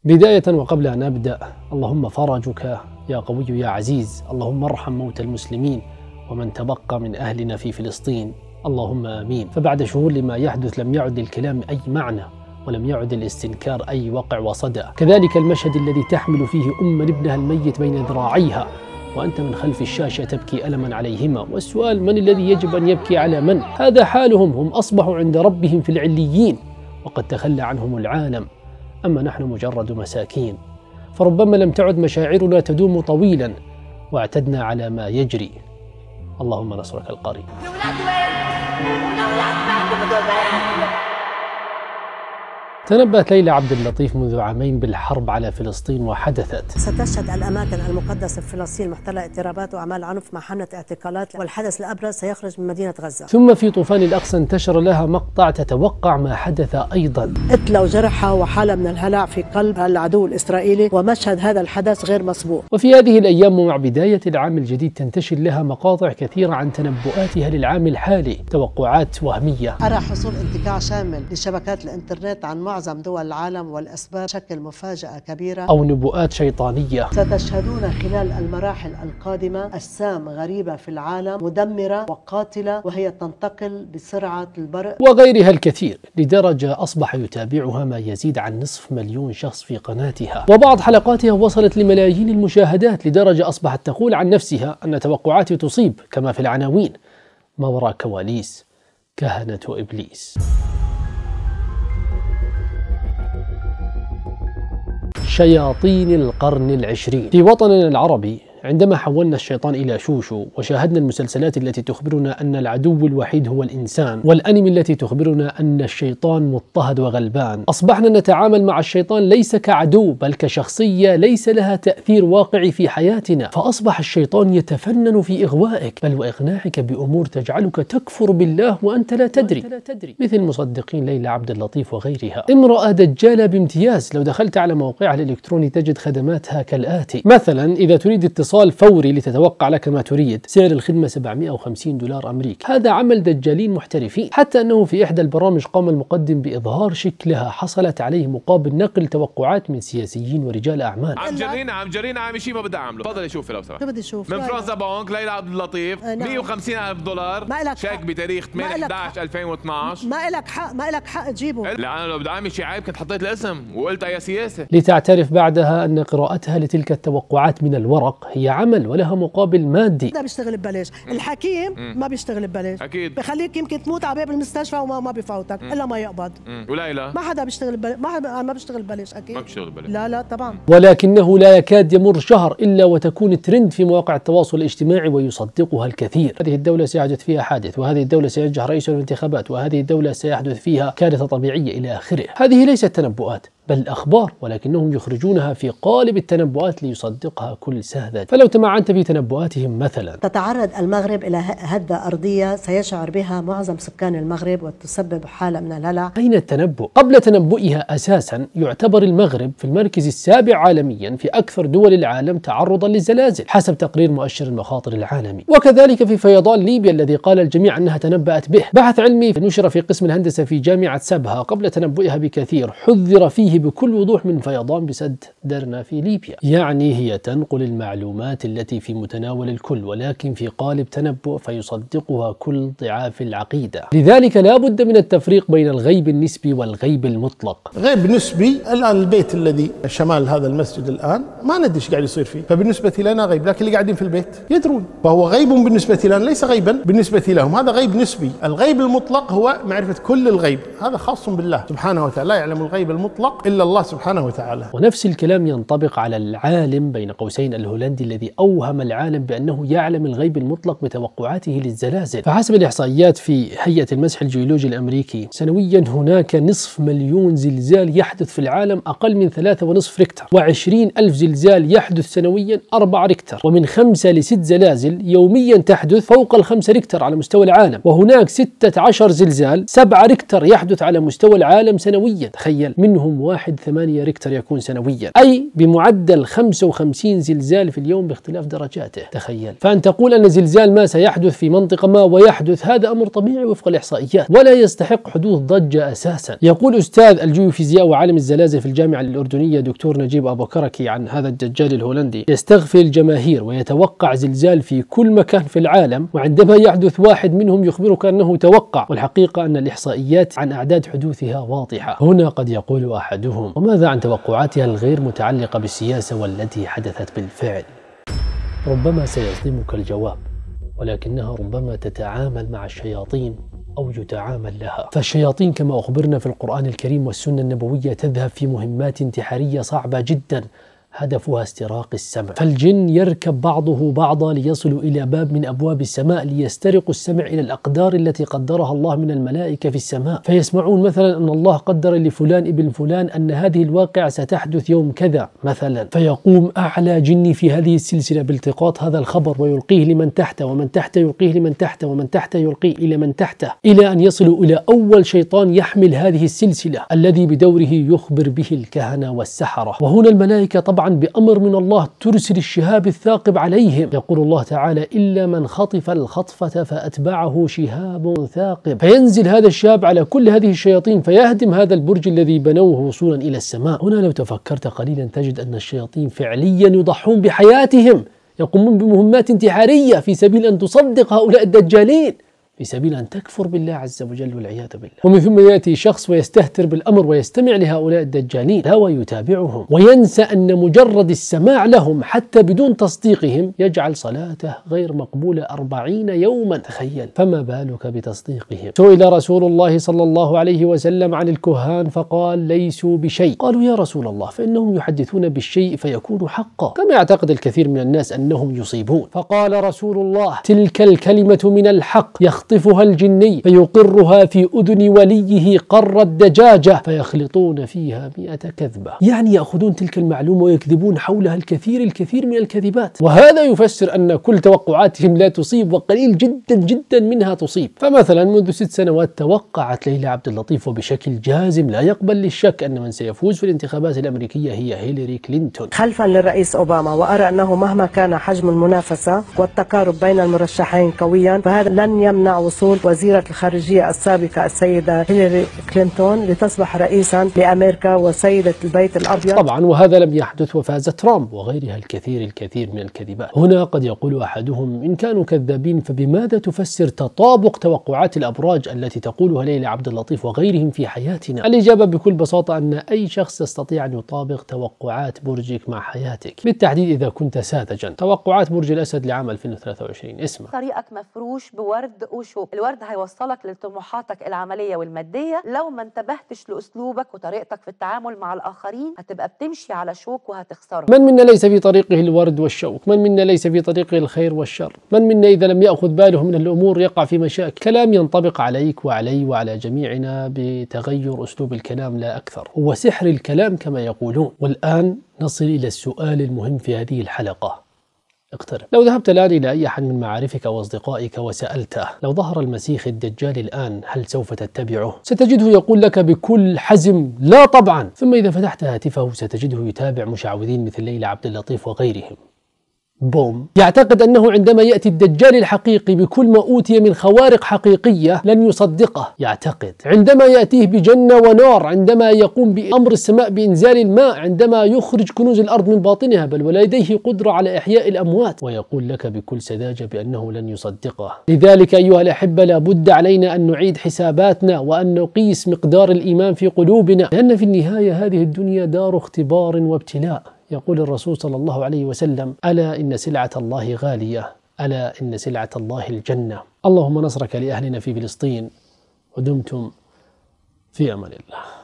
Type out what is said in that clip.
بداية وقبل أن أبدأ، اللهم فرجك يا قوي يا عزيز، اللهم ارحم موتى المسلمين ومن تبقى من أهلنا في فلسطين، اللهم آمين. فبعد شهور لما يحدث لم يعد للكلام أي معنى، ولم يعد الاستنكار أي وقع وصدى. كذلك المشهد الذي تحمل فيه ابنها الميت بين ذراعيها وأنت من خلف الشاشة تبكي ألما عليهما، والسؤال من الذي يجب أن يبكي على من؟ هذا حالهم، هم أصبحوا عند ربهم في العليين وقد تخلى عنهم العالم، أما نحن مجرد مساكين. فربما لم تعد مشاعرنا تدوم طويلا واعتدنا على ما يجري. اللهم نصرك القريب. تنبأت ليلى عبد اللطيف منذ عامين بالحرب على فلسطين وحدثت. ستشهد الأماكن المقدسة في فلسطين محتلة اضطرابات وأعمال عنف مع حملة اعتقالات، والحدث الأبرز سيخرج من مدينة غزة. ثم في طوفان الأقصى انتشر لها مقطع تتوقع ما حدث أيضا. قتلى وجرحى وحالة من الهلع في قلب العدو الإسرائيلي، ومشهد هذا الحدث غير مسبوق. وفي هذه الأيام ومع بداية العام الجديد تنتشر لها مقاطع كثيرة عن تنبؤاتها للعام الحالي، توقعات وهمية. أرى حصول انتقاء شامل لشبكات الإنترنت عن معظم دول العالم، والأسباب شكل مفاجأة كبيرة أو نبوءات شيطانية. ستشهدون خلال المراحل القادمة أجسام غريبة في العالم مدمرة وقاتلة، وهي تنتقل بسرعة البرق، وغيرها الكثير، لدرجة أصبح يتابعها ما يزيد عن 500,000 شخص في قناتها، وبعض حلقاتها وصلت لملايين المشاهدات، لدرجة أصبحت تقول عن نفسها أن توقعاتي تصيب، كما في العناوين: ما وراء كواليس كهنة إبليس. شياطين القرن العشرين. في وطننا العربي عندما حولنا الشيطان إلى شوشو، وشاهدنا المسلسلات التي تخبرنا أن العدو الوحيد هو الإنسان، والأنمي التي تخبرنا أن الشيطان مضطهد وغلبان، أصبحنا نتعامل مع الشيطان ليس كعدو بل كشخصية ليس لها تأثير واقعي في حياتنا، فأصبح الشيطان يتفنن في إغوائك بل وإقناعك بأمور تجعلك تكفر بالله وأنت لا تدري، مثل مصدقين ليلى عبد اللطيف وغيرها. امرأة دجالة بامتياز، لو دخلت على موقعها الإلكتروني تجد خدماتها كالآتي: مثلا إذا تريد اتصال فوري لتتوقع لك ما تريد، سعر الخدمة $750 أمريكي. هذا عمل دجالين محترفين، حتى أنه في إحدى البرامج قام المقدم بإظهار شكلها حصلت عليه مقابل نقل توقعات من سياسيين ورجال أعمال. عم جرينا عم شيء ما بدي أعمله. تفضل شوفي لو سمحت. شو بدي أشوف؟ من فرنسا بنك ليلى عبد اللطيف، $150,000 شيك بتاريخ 8/11/2012. ما إلك حق تجيبه. لا أنا لو بدي أعمل شيء عيب كنت حطيت الاسم وقلت أي سياسة. لتعترف بعدها أن قراءتها لتلك التوقعات من الورق هي عمل ولها مقابل مادي. ده بيشتغل ببلاش، الحكيم ما بيشتغل ببلاش، اكيد بخليك يمكن تموت على باب المستشفى وما بفوتك الا ما يقبض. وليلى ما حدا بيشتغل ببلاش، ما بيشتغل ببلاش اكيد. ما بيشتغل ببلاش. لا طبعا. ولكنه لا يكاد يمر شهر الا وتكون ترند في مواقع التواصل الاجتماعي ويصدقها الكثير. هذه الدولة سيحدث فيها حادث، وهذه الدولة سينجح رئيس الانتخابات، وهذه الدولة سيحدث فيها كارثة طبيعية إلى آخره. هذه ليست تنبؤات بل أخبار، ولكنهم يخرجونها في قالب التنبؤات ليصدقها كل ساذج. فلو تمعنت في تنبؤاتهم مثلا: تتعرض المغرب إلى هدة أرضية سيشعر بها معظم سكان المغرب وتسبب حالة من الهلع. أين التنبؤ؟ قبل تنبؤها أساسا يعتبر المغرب في المركز السابع عالميا في أكثر دول العالم تعرضا للزلازل حسب تقرير مؤشر المخاطر العالمي، وكذلك في فيضان ليبيا الذي قال الجميع أنها تنبأت به. بحث علمي نشر في قسم الهندسة في جامعة سبها قبل تنبؤها بكثير حذر فيه بكل وضوح من فيضان بسد درنا في ليبيا. يعني هي تنقل المعلومات التي في متناول الكل، ولكن في قالب تنبؤ فيصدقها كل ضعاف العقيدة. لذلك لا بد من التفريق بين الغيب النسبي والغيب المطلق. غيب نسبي، الآن البيت الذي شمال هذا المسجد الآن ما ندري ايش قاعد يصير فيه، فبالنسبة لنا غيب، لكن اللي قاعدين في البيت يدرون، فهو غيب بالنسبة لنا ليس غيبا بالنسبة لهم، هذا غيب نسبي. الغيب المطلق هو معرفة كل الغيب، هذا خاص بالله سبحانه وتعالى، لا يعلم الغيب المطلق إلا الله سبحانه وتعالى. ونفس الكلام ينطبق على العالم بين قوسين الهولندي الذي أوهم العالم بأنه يعلم الغيب المطلق بتوقعاته للزلازل. فحسب الإحصائيات في هيئة المسح الجيولوجي الأمريكي، سنويا هناك 500,000 زلزال يحدث في العالم أقل من 3.5 ريكتر، و20,000 زلزال يحدث سنويا 4 ريكتر، ومن 5 ل6 زلازل يوميا تحدث فوق 5 ريكتر على مستوى العالم، وهناك 16 زلزال 7 ريكتر يحدث على مستوى العالم سنويا. تخيل، منهم 1.8 ريكتر يكون سنويا، أي بمعدل 55 زلزال في اليوم باختلاف درجاته. تخيل. فأن تقول أن زلزال ما سيحدث في منطقة ما ويحدث، هذا أمر طبيعي وفق الإحصائيات ولا يستحق حدوث ضجة أساسا. يقول أستاذ الجيوفيزياء وعالم الزلازل في الجامعة الأردنية دكتور نجيب أبو كركي عن هذا الدجال الهولندي: يستغفل الجماهير ويتوقع زلزال في كل مكان في العالم، وعندما يحدث واحد منهم يخبرك أنه توقع، والحقيقة أن الإحصائيات عن أعداد حدوثها واضحة. هنا قد يقول أحدهم: وماذا عن توقعاتها الغير متعلقة بالسياسة والتي حدثت بالفعل؟ ربما سيصدمك الجواب، ولكنها ربما تتعامل مع الشياطين أو يتعامل لها. فالشياطين كما أخبرنا في القرآن الكريم والسنة النبوية تذهب في مهمات انتحارية صعبة جدا هدفها استراق السمع، فالجن يركب بعضه بعضا ليصلوا إلى باب من أبواب السماء ليسترقوا السمع إلى الأقدار التي قدرها الله من الملائكة في السماء، فيسمعون مثلا أن الله قدر لفلان ابن فلان أن هذه الواقعة ستحدث يوم كذا مثلا، فيقوم أعلى جني في هذه السلسلة بالتقاط هذا الخبر ويلقيه لمن تحته، ومن تحته يلقيه لمن تحته، ومن تحته يلقيه إلى من تحته، إلى أن يصلوا إلى أول شيطان يحمل هذه السلسلة الذي بدوره يخبر به الكهنة والسحرة. وهنا الملائكة طبعا بأمر من الله ترسل الشهاب الثاقب عليهم. يقول الله تعالى: إلا من خطف الخطفة فأتبعه شهاب ثاقب، فينزل هذا الشهاب على كل هذه الشياطين فيهدم هذا البرج الذي بنوه وصولا إلى السماء. هنا لو تفكرت قليلا تجد أن الشياطين فعليا يضحون بحياتهم، يقومون بمهمات انتحارية في سبيل أن تصدق هؤلاء الدجالين، في سبيل أن تكفر بالله عز وجل والعياذ بالله. ومن ثم يأتي شخص ويستهتر بالأمر ويستمع لهؤلاء الدجالين لا ويتابعهم، وينسى أن مجرد السماع لهم حتى بدون تصديقهم يجعل صلاته غير مقبولة 40 يوما. تخيل، فما بالك بتصديقهم. سئل رسول الله صلى الله عليه وسلم عن الكهان فقال: ليسوا بشيء. قالوا: يا رسول الله، فإنهم يحدثون بالشيء فيكون حقا، كما يعتقد الكثير من الناس أنهم يصيبون. فقال رسول الله: تلك الكلمة من الحق يخطفها الجني فيقرها في أذن وليه قر الدجاجة فيخلطون فيها 100 كذبة. يعني يأخذون تلك المعلومة ويكذبون حولها الكثير من الكذبات، وهذا يفسر أن كل توقعاتهم لا تصيب، وقليل جدا جدا منها تصيب. فمثلا منذ 6 سنوات توقعت ليلى عبد اللطيف وبشكل جازم لا يقبل للشك أن من سيفوز في الانتخابات الأمريكية هي هيلاري كلينتون خلفا للرئيس أوباما، وأرى أنه مهما كان حجم المنافسة والتقارب بين المرشحين قويا فهذا لن يمنع وصول وزيرة الخارجية السابقة السيدة هيلاري كلينتون لتصبح رئيسا لأمريكا وسيدة البيت الأبيض. طبعا وهذا لم يحدث وفاز ترامب وغيرها الكثير من الكذبات. هنا قد يقول أحدهم: إن كانوا كذابين فبماذا تفسر تطابق توقعات الأبراج التي تقولها ليلى عبد اللطيف وغيرهم في حياتنا؟ الإجابة بكل بساطة أن أي شخص يستطيع أن يطابق توقعات برجك مع حياتك، بالتحديد إذا كنت ساذجا. توقعات برج الأسد لعام 2023 اسمع: طريقك مفروش بورد وشوك، الورد هيوصلك لطموحاتك العملية والمادية. لو ما انتبهتش لأسلوبك وطريقتك في التعامل مع الآخرين هتبقى بتمشي على شوك وهتخسره. من منا ليس في طريقه الورد والشوك؟ من منا ليس في طريقه الخير والشر؟ من منا إذا لم يأخذ باله من الأمور يقع في مشاكل؟ كلام ينطبق عليك وعلي وعلى جميعنا بتغير أسلوب الكلام لا أكثر، هو سحر الكلام كما يقولون. والآن نصل إلى السؤال المهم في هذه الحلقة. اقترب. لو ذهبت الآن إلى أي أحد من معارفك وأصدقائك وسألته: لو ظهر المسيح الدجال الآن هل سوف تتبعه؟ ستجده يقول لك بكل حزم: لا طبعا. ثم إذا فتحت هاتفه ستجده يتابع مشعوذين مثل ليلى عبد اللطيف وغيرهم. بوم. يعتقد أنه عندما يأتي الدجال الحقيقي بكل ما أوتي من خوارق حقيقية لن يصدقه. يعتقد عندما يأتيه بجنة ونار، عندما يقوم بأمر السماء بإنزال الماء، عندما يخرج كنوز الأرض من باطنها، بل ولديه قدرة على إحياء الأموات، ويقول لك بكل سذاجة بأنه لن يصدقه. لذلك أيها الأحبة لابد علينا أن نعيد حساباتنا وأن نقيس مقدار الإيمان في قلوبنا، لأن في النهاية هذه الدنيا دار اختبار وابتلاء. يقول الرسول صلى الله عليه وسلم: ألا إن سلعة الله غالية، ألا إن سلعة الله الجنة. اللهم نصرك لأهلنا في فلسطين، ودمتم في أمان الله.